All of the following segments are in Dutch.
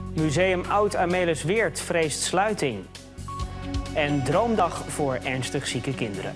Museum Oud-Amelisweerd vreest sluiting. En droomdag voor ernstig zieke kinderen.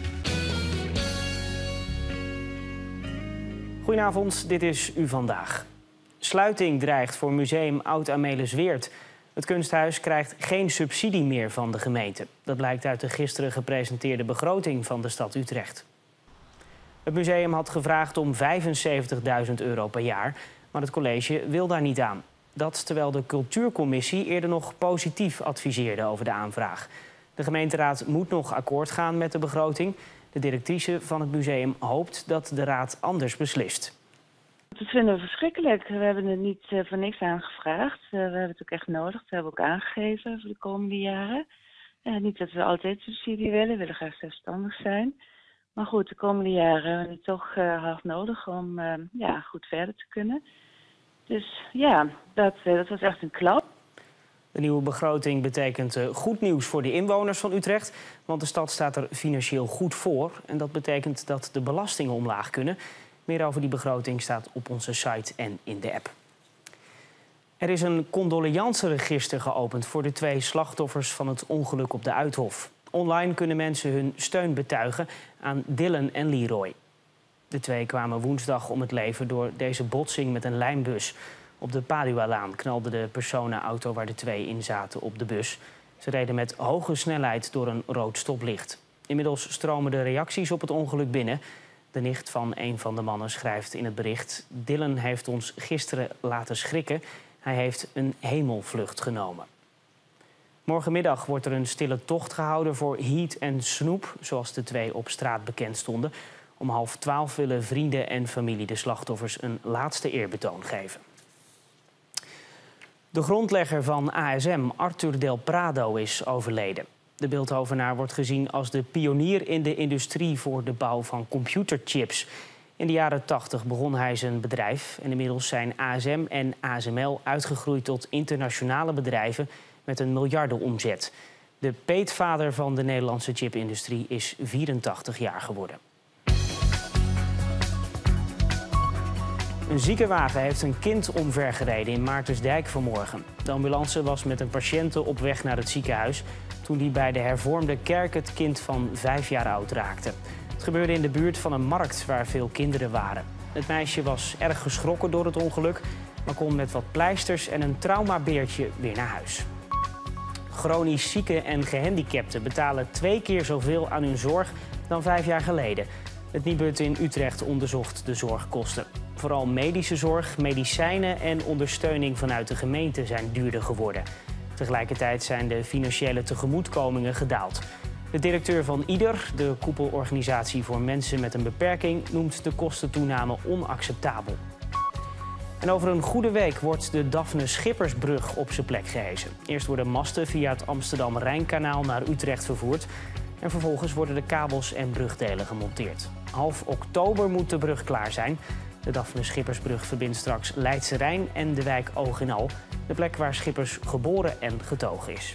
Goedenavond, dit is U Vandaag. Sluiting dreigt voor Museum Oud-Amelisweerd. Het kunsthuis krijgt geen subsidie meer van de gemeente. Dat blijkt uit de gisteren gepresenteerde begroting van de stad Utrecht. Het museum had gevraagd om €75.000 per jaar, maar het college wil daar niet aan. Dat terwijl de cultuurcommissie eerder nog positief adviseerde over de aanvraag. De gemeenteraad moet nog akkoord gaan met de begroting. De directrice van het museum hoopt dat de raad anders beslist. Dat vinden we verschrikkelijk. We hebben er niet voor niks aangevraagd. We hebben het ook echt nodig. Dat hebben we ook aangegeven voor de komende jaren. Niet dat we altijd subsidie willen. We willen graag zelfstandig zijn. Maar goed, de komende jaren hebben we het toch hard nodig om goed verder te kunnen. Dus ja, dat was echt een klap. De nieuwe begroting betekent goed nieuws voor de inwoners van Utrecht. Want de stad staat er financieel goed voor. En dat betekent dat de belastingen omlaag kunnen. Meer over die begroting staat op onze site en in de app. Er is een condoleanceregister geopend voor de 2 slachtoffers van het ongeluk op de Uithof. Online kunnen mensen hun steun betuigen aan Dylan en Leroy. De 2 kwamen woensdag om het leven door deze botsing met een lijnbus. Op de Padualaan knalde de personenauto waar de 2 in zaten op de bus. Ze reden met hoge snelheid door een rood stoplicht. Inmiddels stromen de reacties op het ongeluk binnen. De nicht van een van de mannen schrijft in het bericht: Dylan heeft ons gisteren laten schrikken. Hij heeft een hemelvlucht genomen. Morgenmiddag wordt er een stille tocht gehouden voor Heat en Snoep, zoals de 2 op straat bekend stonden. Om 11:30 willen vrienden en familie de slachtoffers een laatste eerbetoon geven. De grondlegger van ASM, Arthur Del Prado, is overleden. De Bilthovenaar wordt gezien als de pionier in de industrie voor de bouw van computerchips. In de jaren 80 begon hij zijn bedrijf en inmiddels zijn ASM en ASML uitgegroeid tot internationale bedrijven met een miljardenomzet. De peetvader van de Nederlandse chipindustrie is 84 jaar geworden. Een ziekenwagen heeft een kind omvergereden in Maartensdijk vanmorgen. De ambulance was met een patiënte op weg naar het ziekenhuis toen die bij de hervormde kerk het kind van 5 jaar oud raakte. Het gebeurde in de buurt van een markt waar veel kinderen waren. Het meisje was erg geschrokken door het ongeluk, maar kon met wat pleisters en een traumabeertje weer naar huis. Chronisch zieken en gehandicapten betalen 2 keer zoveel aan hun zorg dan 5 jaar geleden. Het Nibud in Utrecht onderzocht de zorgkosten. Vooral medische zorg, medicijnen en ondersteuning vanuit de gemeente zijn duurder geworden. Tegelijkertijd zijn de financiële tegemoetkomingen gedaald. De directeur van IDER, de koepelorganisatie voor mensen met een beperking, noemt de kostentoename onacceptabel. En over een goede week wordt de Daphne Schippersbrug op zijn plek gehesen. Eerst worden masten via het Amsterdam-Rijnkanaal naar Utrecht vervoerd. En vervolgens worden de kabels en brugdelen gemonteerd. Half oktober moet de brug klaar zijn. De Daphne Schippersbrug verbindt straks Leidse Rijn en de wijk Oog en Al. De plek waar Schippers geboren en getogen is.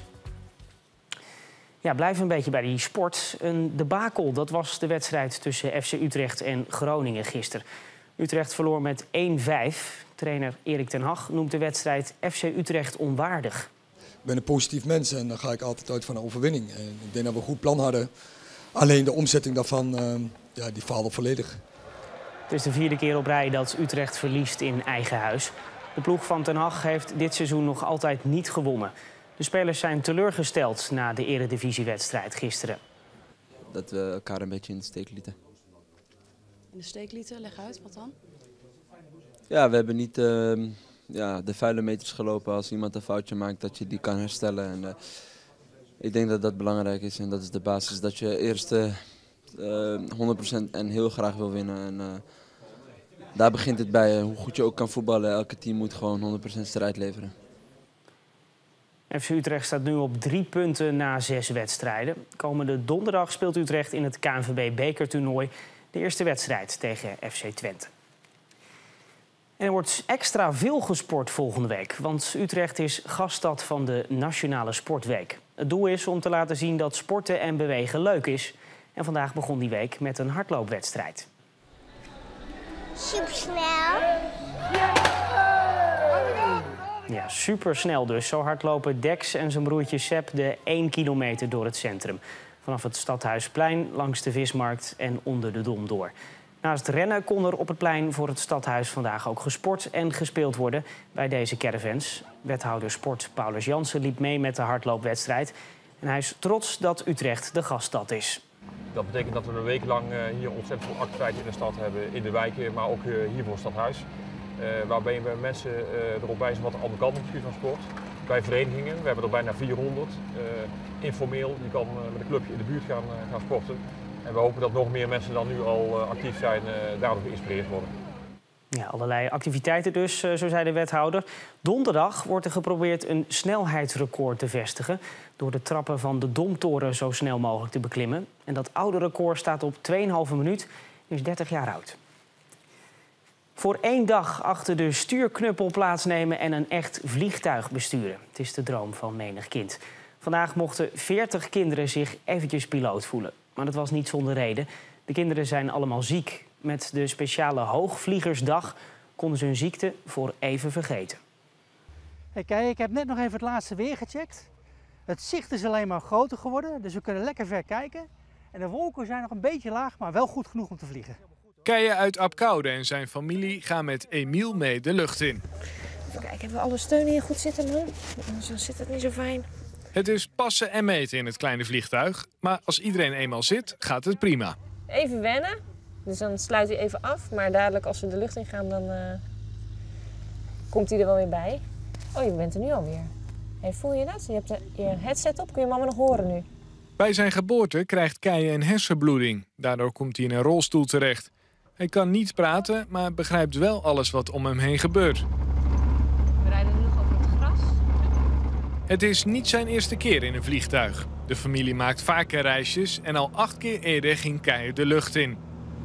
Ja, blijf een beetje bij die sport. Een debakel, dat was de wedstrijd tussen FC Utrecht en Groningen gisteren. Utrecht verloor met 1-5. Trainer Erik ten Hag noemt de wedstrijd FC Utrecht onwaardig. Ik ben een positief mens en dan ga ik altijd uit van een overwinning. En ik denk dat we een goed plan hadden. Alleen de omzetting daarvan, die faalde volledig. Het is de 4e keer op rij dat Utrecht verliest in eigen huis. De ploeg van ten Hag heeft dit seizoen nog altijd niet gewonnen. De spelers zijn teleurgesteld na de eredivisiewedstrijd gisteren. Dat we elkaar een beetje in de steek lieten. In de steek lieten? Leg uit, wat dan? Ja, we hebben niet de vuile meters gelopen. Als iemand een foutje maakt, dat je die kan herstellen. En, ik denk dat dat belangrijk is en dat is de basis. Dat je eerst 100% en heel graag wil winnen. En, daar begint het bij. Hoe goed je ook kan voetballen. Elke team moet gewoon 100% strijd leveren. FC Utrecht staat nu op 3 punten na 6 wedstrijden. Komende donderdag speelt Utrecht in het KNVB-bekertoernooi de eerste wedstrijd tegen FC Twente. En er wordt extra veel gesport volgende week, want Utrecht is gaststad van de Nationale Sportweek. Het doel is om te laten zien dat sporten en bewegen leuk is. En vandaag begon die week met een hardloopwedstrijd. Supersnel. Ja, supersnel dus. Zo hard lopen Dex en zijn broertje Sepp de 1 kilometer door het centrum. Vanaf het Stadhuisplein, langs de Vismarkt en onder de Dom door. Naast rennen kon er op het plein voor het Stadhuis vandaag ook gesport en gespeeld worden bij deze caravans. Wethouder Sport Paulus Jansen liep mee met de hardloopwedstrijd. En hij is trots dat Utrecht de gaststad is. Dat betekent dat we een week lang hier ontzettend veel activiteiten in de stad hebben, in de wijken, maar ook hier voor het stadhuis. Waarbij we mensen erop wijzen wat de andere kant op het gebied van sport. Bij verenigingen, we hebben er bijna 400. Informeel, je kan met een clubje in de buurt gaan sporten. En we hopen dat nog meer mensen dan nu al actief zijn, daardoor geïnspireerd worden. Ja, allerlei activiteiten dus, zo zei de wethouder. Donderdag wordt er geprobeerd een snelheidsrecord te vestigen door de trappen van de Domtoren zo snel mogelijk te beklimmen. En dat oude record staat op 2,5 minuut en is 30 jaar oud. Voor 1 dag achter de stuurknuppel plaatsnemen en een echt vliegtuig besturen. Het is de droom van menig kind. Vandaag mochten 40 kinderen zich eventjes piloot voelen. Maar dat was niet zonder reden. De kinderen zijn allemaal ziek. Met de speciale Hoogvliegersdag konden ze hun ziekte voor even vergeten. Hey, kijk, ik heb net nog even het laatste weer gecheckt. Het zicht is alleen maar groter geworden, dus we kunnen lekker ver kijken. En de wolken zijn nog een beetje laag, maar wel goed genoeg om te vliegen. Keijen uit Apkoude en zijn familie gaan met Emiel mee de lucht in. Even kijken, hebben we alle steun hier goed zitten, man? Anders zit het niet zo fijn. Het is passen en meten in het kleine vliegtuig. Maar als iedereen eenmaal zit, gaat het prima. Even wennen, dus dan sluit hij even af. Maar dadelijk als we de lucht in gaan, dan komt hij er wel weer bij. Oh, je bent er nu alweer. Hey, voel je dat? Je hebt je headset op, kun je mama nog horen nu? Bij zijn geboorte krijgt Keijen een hersenbloeding. Daardoor komt hij in een rolstoel terecht. Hij kan niet praten, maar begrijpt wel alles wat om hem heen gebeurt. We rijden nu nog over het gras. Het is niet zijn eerste keer in een vliegtuig. De familie maakt vaker reisjes en al 8 keer eerder ging Keijen de lucht in.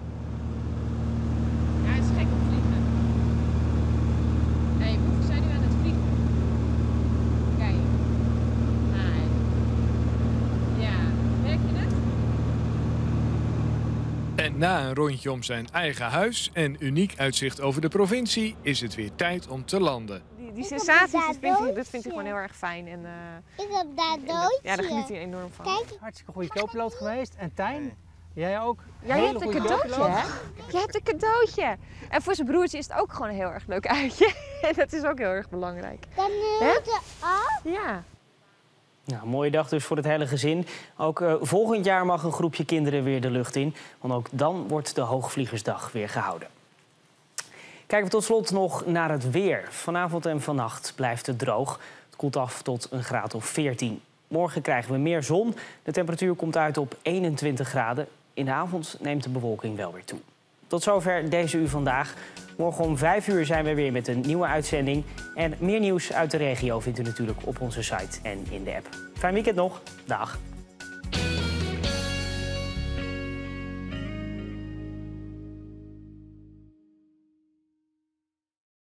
Ja, het is gek om vliegen. Hey, hoeveel zijn nu aan het vliegen? Kijk. Nee. Ja, merk je het? En na een rondje om zijn eigen huis en uniek uitzicht over de provincie is het weer tijd om te landen. Die sensaties, dat vindt hij gewoon heel erg fijn. En, ik heb daar doodje. ja, daar geniet hij enorm van. Kijk. Hartstikke goede co-piloot geweest. En Tijn, jij ook. Ja, je hebt een cadeautje, hè? Je hebt een cadeautje. En voor zijn broertje is het ook gewoon een heel erg leuk uitje. En dat is ook heel erg belangrijk. Dan moet je af. Ja. Nou, een mooie dag dus voor het hele gezin. Ook volgend jaar mag een groepje kinderen weer de lucht in. Want ook dan wordt de Hoogvliegersdag weer gehouden. Kijken we tot slot nog naar het weer. Vanavond en vannacht blijft het droog. Het koelt af tot een graad of 14. Morgen krijgen we meer zon. De temperatuur komt uit op 21 graden. In de avond neemt de bewolking wel weer toe. Tot zover deze uur vandaag. Morgen om 5 uur zijn we weer met een nieuwe uitzending. En meer nieuws uit de regio vindt u natuurlijk op onze site en in de app. Fijn weekend nog. Dag.